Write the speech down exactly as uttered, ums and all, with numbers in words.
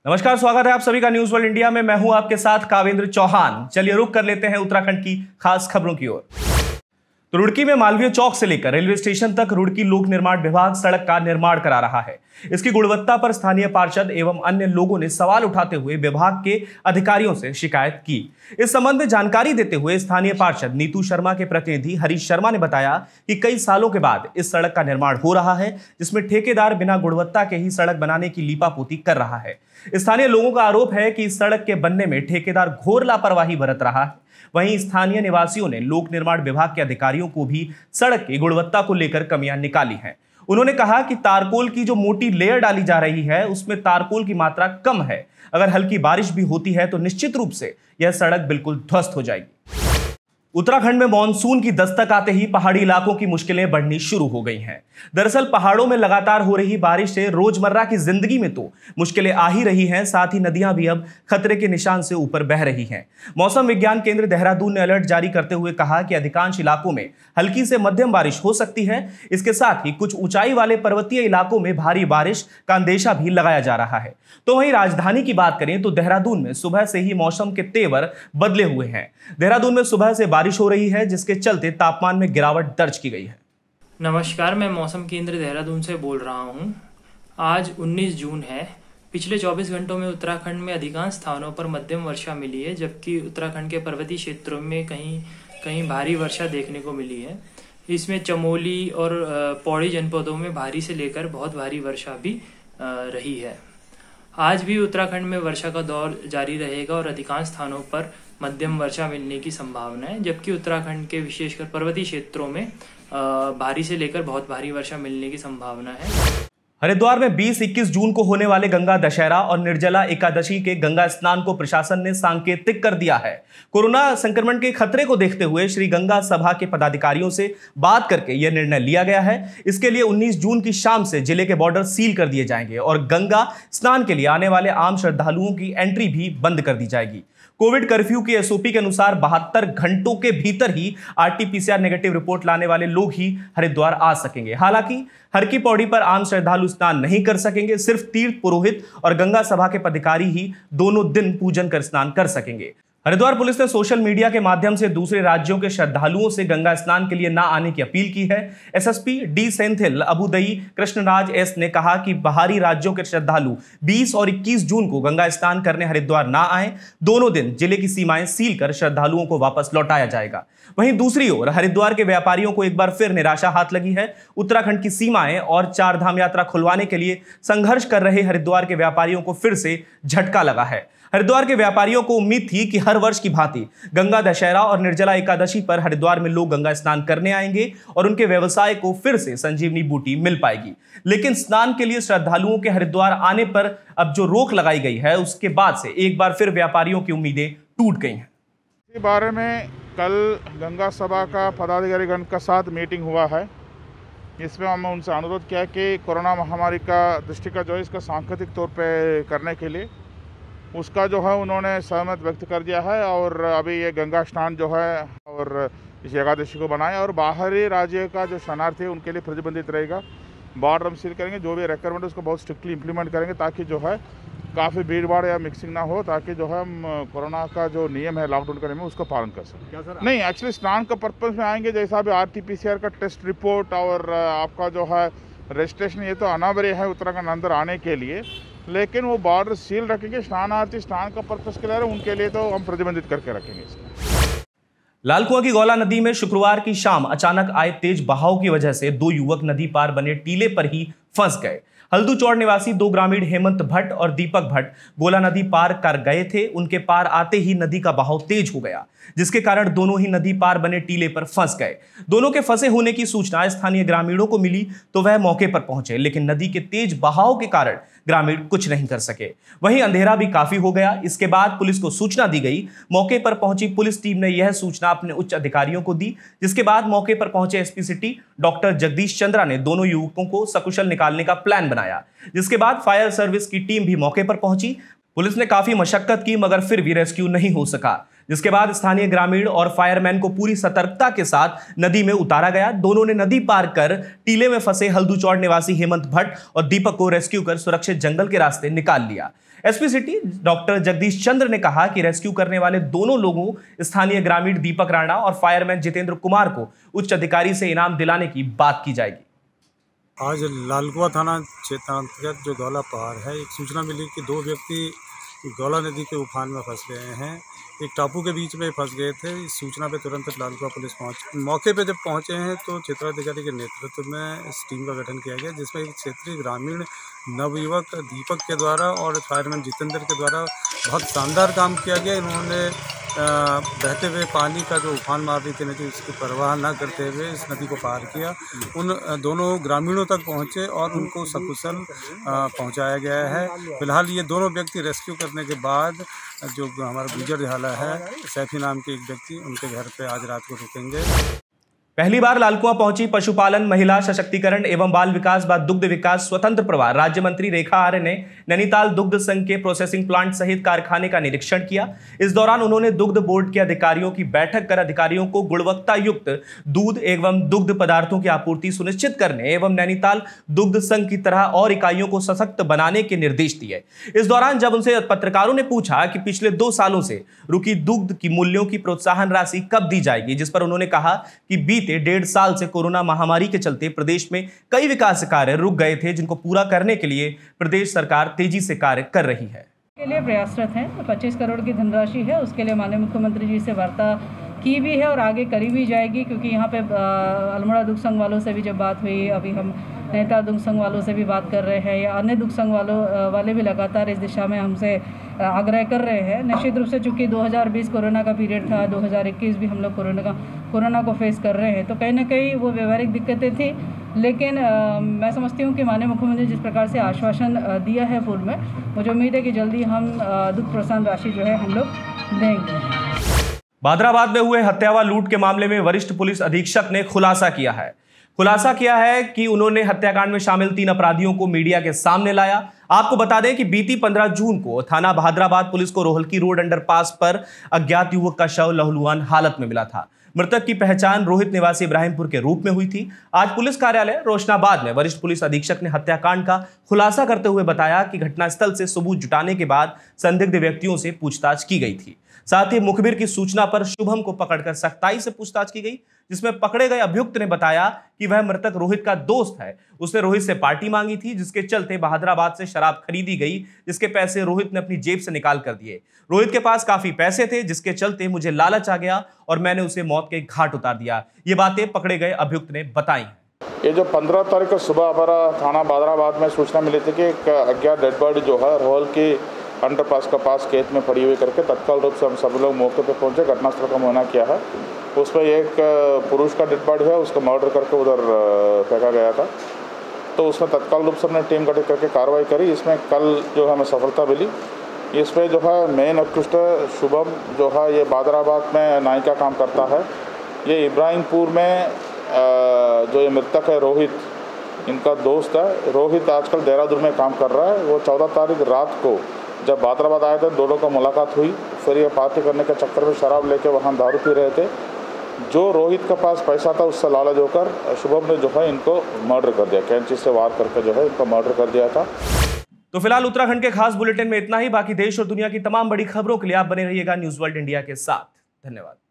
नमस्कार, स्वागत है आप सभी का न्यूज वर्ल्ड इंडिया में। मैं हूं आपके साथ कावेंद्र चौहान। चलिए रुक कर लेते हैं उत्तराखंड की खास खबरों की ओर। तो रुड़की में मालवीय चौक से लेकर रेलवे स्टेशन तक रुड़की लोक निर्माण विभाग सड़क का निर्माण करा रहा है। इसकी गुणवत्ता पर स्थानीय पार्षद एवं अन्य लोगों ने सवाल उठाते हुए विभाग के अधिकारियों से शिकायत की। इस संबंध में जानकारी देते हुए स्थानीय पार्षद नीतू शर्मा के प्रतिनिधि हरीश शर्मा ने बताया कि कई सालों के बाद इस सड़क का निर्माण हो रहा है, जिसमें ठेकेदार बिना गुणवत्ता के ही सड़क बनाने की लीपापोती कर रहा है। स्थानीय लोगों का आरोप है कि इस सड़क के बनने में ठेकेदार घोर लापरवाही बरत रहा है। वहीं स्थानीय निवासियों ने लोक निर्माण विभाग के अधिकारियों को भी सड़क की गुणवत्ता को लेकर कमियां निकाली हैं। उन्होंने कहा कि तारकोल की जो मोटी लेयर डाली जा रही है उसमें तारकोल की मात्रा कम है। अगर हल्की बारिश भी होती है तो निश्चित रूप से यह सड़क बिल्कुल ध्वस्त हो जाएगी। उत्तराखंड में मानसून की दस्तक आते ही पहाड़ी इलाकों की मुश्किलें बढ़नी शुरू हो गई हैं। दरअसल पहाड़ों में लगातार हो रही बारिश से रोजमर्रा की जिंदगी में तो मुश्किलें आ ही रही हैं, साथ ही नदियां भी अब खतरे के निशान से ऊपर बह रही हैं। मौसम विज्ञान केंद्र देहरादून ने अलर्ट जारी करते हुए कहा कि अधिकांश इलाकों में हल्की से मध्यम बारिश हो सकती है। इसके साथ ही कुछ ऊंचाई वाले पर्वतीय इलाकों में भारी बारिश का अंदेशा भी लगाया जा रहा है। तो वहीं राजधानी की बात करें तो देहरादून में सुबह से ही मौसम के तेवर बदले हुए हैं। देहरादून में सुबह से बारिश हो रही है, जिसके चलते तापमान में गिरावट दर्ज की गई है। नमस्कार, मैं मौसम केंद्र देहरादून से बोल रहा हूं। आज उन्नीस जून है। पिछले चौबीस घंटों में उत्तराखंड में अधिकांश स्थानों पर मध्यम वर्षा मिली है, जबकि उत्तराखंड के पर्वतीय क्षेत्रों में कहीं कहीं भारी वर्षा देखने को मिली है। इसमें चमोली और पौड़ी जनपदों में भारी से लेकर बहुत भारी वर्षा भी रही है। आज भी उत्तराखंड में वर्षा का दौर जारी रहेगा और अधिकांश स्थानों पर मध्यम वर्षा मिलने की संभावना है, जबकि उत्तराखंड के विशेषकर पर्वतीय क्षेत्रों में भारी से लेकर बहुत भारी वर्षा मिलने की संभावना है। हरिद्वार में बीस इक्कीस जून को होने वाले गंगा दशहरा और निर्जला एकादशी के गंगा स्नान को प्रशासन ने सांकेतिक कर दिया है। कोरोना संक्रमण के खतरे को देखते हुए श्री गंगा सभा के पदाधिकारियों से बात करके यह निर्णय लिया गया है। इसके लिए उन्नीस जून की शाम से जिले के बॉर्डर सील कर दिए जाएंगे और गंगा स्नान के लिए आने वाले आम श्रद्धालुओं की एंट्री भी बंद कर दी जाएगी। कोविड कर्फ्यू की एसओपी के अनुसार बहत्तर घंटों के भीतर ही आरटीपीसीआर नेगेटिव रिपोर्ट लाने वाले लोग ही हरिद्वार आ सकेंगे। हालांकि हर की पौड़ी पर आम श्रद्धालु स्नान नहीं कर सकेंगे। सिर्फ तीर्थ पुरोहित और गंगा सभा के पदाधिकारी ही दोनों दिन पूजन कर स्नान कर सकेंगे। हरिद्वार पुलिस ने सोशल मीडिया के माध्यम से दूसरे राज्यों के श्रद्धालुओं से गंगा स्नान के लिए ना आने की अपील की है। SSP D Senthil Abudai Krishnaraj S ने कहा कि बाहरी राज्यों के श्रद्धालु बीस और इक्कीस जून को गंगा स्नान करने हरिद्वार ना आए। दोनों दिन जिले की सीमाएं सील कर श्रद्धालुओं को वापस लौटाया जाएगा। वहीं दूसरी ओर हरिद्वार के व्यापारियों को एक बार फिर निराशा हाथ लगी है। उत्तराखंड की सीमाएं और चार धाम यात्रा खुलवाने के लिए संघर्ष कर रहे हरिद्वार के व्यापारियों को फिर से झटका लगा है। हरिद्वार के व्यापारियों को उम्मीद थी कि हर वर्ष की भांति गंगा दशहरा और निर्जला एकादशी पर हरिद्वार में लोग गंगा स्नान करने आएंगे और उनके व्यवसाय को फिर से संजीवनी बूटी मिल पाएगी। लेकिन स्नान के लिए श्रद्धालुओं के हरिद्वार आने पर अब जो रोक लगाई गई है, उसके बाद से एक बार फिर व्यापारियों की उम्मीदें टूट गई हैं। इस बारे में कल गंगा सभा का पदाधिकारीगण के साथ मीटिंग हुआ है। इसमें हमने उनसे अनुरोध किया कि कोरोना महामारी का दृष्टिगत जो है इसका सांकेतिक तौर पे करने के लिए उसका जो है उन्होंने सहमत व्यक्त कर दिया है और अभी ये गंगा स्नान जो है और इस एकादशी को बनाए और बाहरी राज्य का जो शरणार्थी है उनके लिए प्रतिबंधित रहेगा। बॉर्डर हम सील करेंगे, जो भी रिक्वायरमेंट है उसको बहुत स्ट्रिक्टली इंप्लीमेंट करेंगे ताकि जो है काफ़ी भीड़ भाड़ या मिक्सिंग ना हो, ताकि जो है हम कोरोना का जो नियम है लॉकडाउन करने में उसको पालन कर सकें। क्या सर? नहीं, एक्चुअली स्नान का पर्पज़ में आएंगे, जैसा भी R T P C R का टेस्ट रिपोर्ट और आपका जो है रजिस्ट्रेशन, ये तो अनिवार्य है उत्तराखंड अंदर आने के लिए, लेकिन वो बॉर्डर सील रखेंगे। स्नानार्थी स्नान का पर्पस के लिए उनके लिए तो हम प्रतिबंधित करके रखेंगे। लालकुआं की गौला नदी में शुक्रवार की शाम अचानक आए तेज बहाव की वजह से दो युवक नदी पार बने टीले पर ही फंस गए। हल्दूचौड़ निवासी दो ग्रामीण हेमंत भट्ट और दीपक भट्ट गोला नदी पार कर गए थे। उनके पार आते ही नदी का बहाव तेज हो गया, जिसके कारण दोनों ही नदी पार बने टीले पर फंस गए। दोनों के फंसे होने की सूचना स्थानीय ग्रामीणों को मिली तो वह मौके पर पहुंचे, लेकिन नदी के तेज बहाव के कारण ग्रामीण कुछ नहीं कर सके। वहीं अंधेरा भी काफी हो गया। इसके बाद पुलिस को सूचना दी गई। मौके पर पहुंची पुलिस टीम ने यह सूचना अपने उच्च अधिकारियों को दी, जिसके बाद मौके पर पहुंचे SP city doctor Jagdish Chandra ने दोनों युवकों को सकुशल निकालने का प्लान बनाया। जिसके बाद फायर सर्विस की टीम भी मौके पर पहुंची। पुलिस ने काफी मशक्कत की मगर फिर भी रेस्क्यू नहीं हो सका, जिसके बाद स्थानीय ग्रामीण और फायरमैन को पूरी सतर्कता के साथ नदी में उतारा गया। दोनों ने नदी पार कर टीले में फंसे हल्दूचौड़ निवासी हेमंत भट्ट और दीपक को रेस्क्यू कर सुरक्षित जंगल के रास्ते निकाल लिया। SP city doctor Jagdish Chandra ने कहा कि रेस्क्यू करने वाले दोनों लोगों स्थानीय ग्रामीण दीपक राणा और फायरमैन जितेंद्र कुमार को उच्च अधिकारी से इनाम दिलाने की बात की जाएगी। आज लालकुआ थाना क्षेत्र अंतर्गत जो गौला पहाड़ है, एक सूचना मिली कि दो व्यक्ति गौला नदी के उफान में फंस गए हैं, एक टापू के बीच में फंस गए थे। इस सूचना पे तुरंत लालकुआ पुलिस पहुंच मौके पे जब पहुंचे हैं तो क्षेत्राधिकारी के नेतृत्व में इस टीम का गठन किया गया, जिसमें एक क्षेत्रीय ग्रामीण नवयुवक दीपक के द्वारा और फायरमैन जितेंद्र के द्वारा बहुत शानदार काम किया गया। इन्होंने बहते हुए पानी का जो उफान मार रही थी नदी, उसकी परवाह न करते हुए इस नदी को पार किया। उन दोनों ग्रामीणों तक पहुंचे और उनको सकुशल पहुंचाया गया है। फिलहाल ये दोनों व्यक्ति रेस्क्यू करने के बाद जो हमारा गुजर झाला है सैफी नाम के एक व्यक्ति, उनके घर पे आज रात को रुकेंगे। पहली बार लालकुआ पहुंची पशुपालन, महिला सशक्तिकरण एवं बाल विकास व दुग्ध विकास स्वतंत्र प्रभार राज्य मंत्री रेखा आर्य ने नैनीताल दुग्ध संघ के प्रोसेसिंग प्लांट सहित कारखाने का निरीक्षण किया। इस दौरान उन्होंने दुग्ध बोर्ड के अधिकारियों की बैठक कर अधिकारियों को गुणवत्ता युक्त दूध एवं दुग्ध पदार्थों की आपूर्ति सुनिश्चित करने एवं नैनीताल दुग्ध संघ की तरह और इकाइयों को सशक्त बनाने के निर्देश दिए। इस दौरान जब उनसे पत्रकारों ने पूछा कि पिछले दो सालों से रुकी दुग्ध की मूल्यों की प्रोत्साहन राशि कब दी जाएगी, जिस पर उन्होंने कहा कि बीते डेढ़ साल से कोरोना महामारी के चलते प्रदेश में कई विकास कार्य रुक गए थे, जिनको पूरा करने के लिए प्रदेश सरकार तेजी से कार्य कर रही है। के लिए प्रयासरत हैं। पच्चीस करोड़ की धनराशि है, उसके लिए माननीय मुख्यमंत्री जी से वार्ता की भी है और आगे करी भी जाएगी, क्योंकि यहाँ पे अल्मोड़ा दुग्ध संघ वालों से भी जब बात हुई, अभी हम नैनीताल दुग्ध संघ वालों से भी बात कर रहे हैं, या अन्य दुग्ध संघ वालों वाले भी लगातार इस दिशा में हमसे आग्रह कर रहे हैं। निश्चित रूप से चूँकि दो हज़ार बीस कोरोना का पीरियड था, दो हज़ार इक्कीस भी हम लोग कोरोना का कोरोना को फेस कर रहे हैं, तो कहीं ना कहीं वो व्यवहारिक दिक्कतें थी। लेकिन आ, मैं समझती हूँ कि माननीय मुख्यमंत्री जिस प्रकार से आश्वासन दिया है पूर्व में, मुझे उम्मीद है कि जल्दी हम दुग्ध प्रोत्साहन राशि जो है हम लोग देंगे। भादराबाद में हुए हत्या व लूट के मामले में वरिष्ठ पुलिस अधीक्षक ने खुलासा किया है खुलासा किया है कि उन्होंने हत्याकांड में शामिल तीन अपराधियों को मीडिया के सामने लाया। आपको बता दें कि बीती पंद्रह जून को थाना भादराबाद पुलिस को रोहलकी रोड अंडरपास पर अज्ञात युवक का शव लहूलुहान हालत में मिला था। मृतक की पहचान रोहित निवासी इब्राहिमपुर के रूप में हुई थी। आज पुलिस कार्यालय रोशनाबाद में वरिष्ठ पुलिस अधीक्षक ने हत्याकांड का खुलासा करते हुए बताया कि घटनास्थल से सबूत जुटाने के बाद संदिग्ध व्यक्तियों से पूछताछ की गई थी। साथ ही मुखबिर की सूचना पर शुभम को पकड़कर सख्ताई से पूछताछ की गई, जिसमें पकड़े गए अभियुक्त ने बताया कि वह मृतक रोहित का दोस्त है। उसने रोहित से पार्टी मांगी थी, जिसके चलते बहादुराबाद से शराब खरीदी गई, जिसके पैसे रोहित ने अपनी जेब से निकाल कर दिए। रोहित के पास काफी पैसे थे, जिसके चलते मुझे लालच आ गया और मैंने उसे मौत के घाट उतार दिया। ये बातें पकड़े गए अभियुक्त ने बताई। ये जो पंद्रह तारीख को सुबह हमारा थाना बहादुराबाद में सूचना मिली थी कि एक अज्ञात डेड बॉडी जो है रोहल की अंडरपास का पास खेत में पड़ी हुई करके तत्काल रूप से हम सब लोग मौके पर पहुंचे, घटनास्थल का मुआयना किया है। उसमें एक पुरुष का डेड बॉडी है, उसको मर्डर करके उधर फेंका गया था। तो उसमें तत्काल रूप से हमने टीम गठित करके कार्रवाई करी। इसमें कल जो हमें सफलता मिली। इसमें जो है मेन अक्यूज्ड शुभम जो है ये बहादुराबाद में नाई का काम करता है। ये इब्राहिमपुर में जो ये मृतक है रोहित, इनका दोस्त है। रोहित आजकल देहरादून में काम कर रहा है। वो चौदह तारीख रात को जब बहादुराबाद आए थे, दोनों का मुलाकात हुई। फिर ये पार्टी करने के चक्कर में शराब लेके वहाँ दारू पी रहे थे। जो रोहित के पास पैसा था उससे लालच होकर शुभम ने जो है इनको मर्डर कर दिया, कैंची से वार करके जो है इनको मर्डर कर दिया था। तो फिलहाल उत्तराखंड के खास बुलेटिन में इतना ही। बाकी देश और दुनिया की तमाम बड़ी खबरों के लिए आप बने रहिएगा न्यूज़ वर्ल्ड इंडिया के साथ। धन्यवाद।